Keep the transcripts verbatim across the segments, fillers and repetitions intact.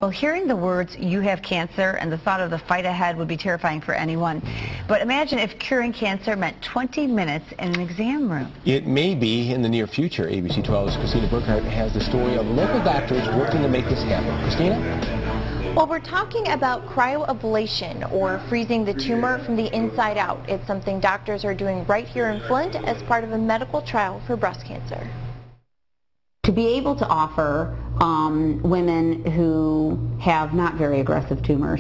Well, hearing the words, "you have cancer," and the thought of the fight ahead would be terrifying for anyone. But imagine if curing cancer meant twenty minutes in an exam room. It may be in the near future. A B C twelve's Christina Burkhart has the story of local doctors working to make this happen. Christina? Well, we're talking about cryoablation, or freezing the tumor from the inside out. It's something doctors are doing right here in Flint as part of a medical trial for breast cancer. To be able to offer um, women who have not very aggressive tumors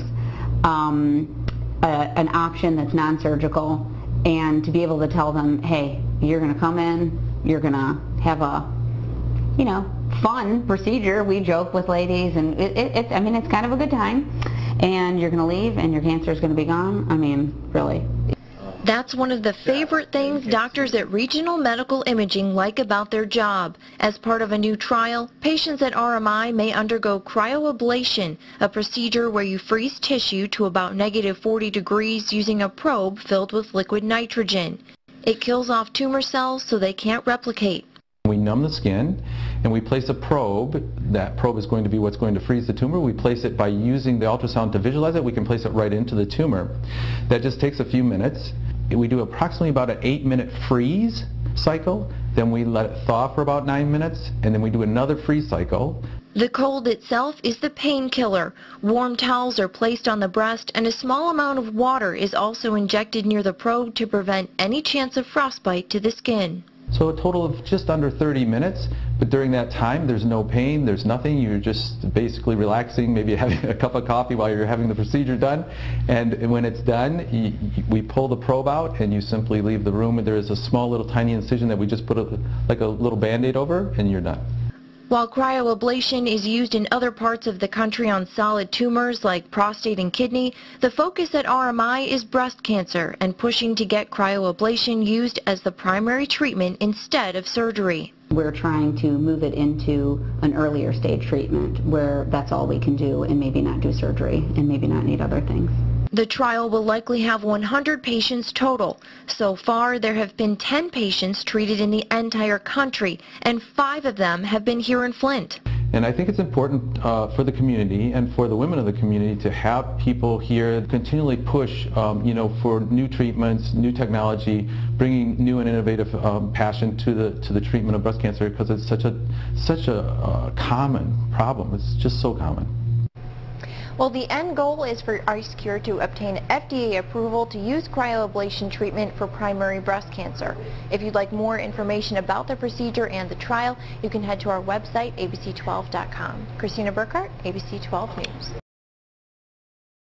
um, a, an option that's non-surgical, and to be able to tell them, hey, you're going to come in, you're going to have a, you know, fun procedure. We joke with ladies, and it, it, it, I mean, it's kind of a good time, and you're going to leave and your cancer is going to be gone. I mean, really. That's one of the favorite things doctors at Regional Medical Imaging like about their job. As part of a new trial, patients at R M I may undergo cryoablation, a procedure where you freeze tissue to about negative forty degrees using a probe filled with liquid nitrogen. It kills off tumor cells so they can't replicate. We numb the skin and we place a probe. That probe is going to be what's going to freeze the tumor. We place it by using the ultrasound to visualize it. We can place it right into the tumor. That just takes a few minutes. We do approximately about an eight minute freeze cycle, then we let it thaw for about nine minutes, and then we do another freeze cycle. The cold itself is the painkiller. Warm towels are placed on the breast, and a small amount of water is also injected near the probe to prevent any chance of frostbite to the skin. So a total of just under thirty minutes, but during that time there's no pain, there's nothing. You're just basically relaxing, maybe having a cup of coffee while you're having the procedure done, and when it's done, you, we pull the probe out and you simply leave the room, and there is a small little tiny incision that we just put a, like a little band-aid over, and you're done. While cryoablation is used in other parts of the country on solid tumors like prostate and kidney, the focus at R M I is breast cancer and pushing to get cryoablation used as the primary treatment instead of surgery. We're trying to move it into an earlier stage treatment where that's all we can do, and maybe not do surgery and maybe not need other things. The trial will likely have one hundred patients total. So far, there have been ten patients treated in the entire country, and five of them have been here in Flint. And I think it's important uh, for the community and for the women of the community to have people here continually push, um, you know, for new treatments, new technology, bringing new and innovative um, passion to the to the treatment of breast cancer, because it's such a such a uh, common problem. It's just so common. Well, the end goal is for IceCure to obtain F D A approval to use cryoablation treatment for primary breast cancer. If you'd like more information about the procedure and the trial, you can head to our website, A B C twelve dot com. Christina Burkhart, A B C twelve News.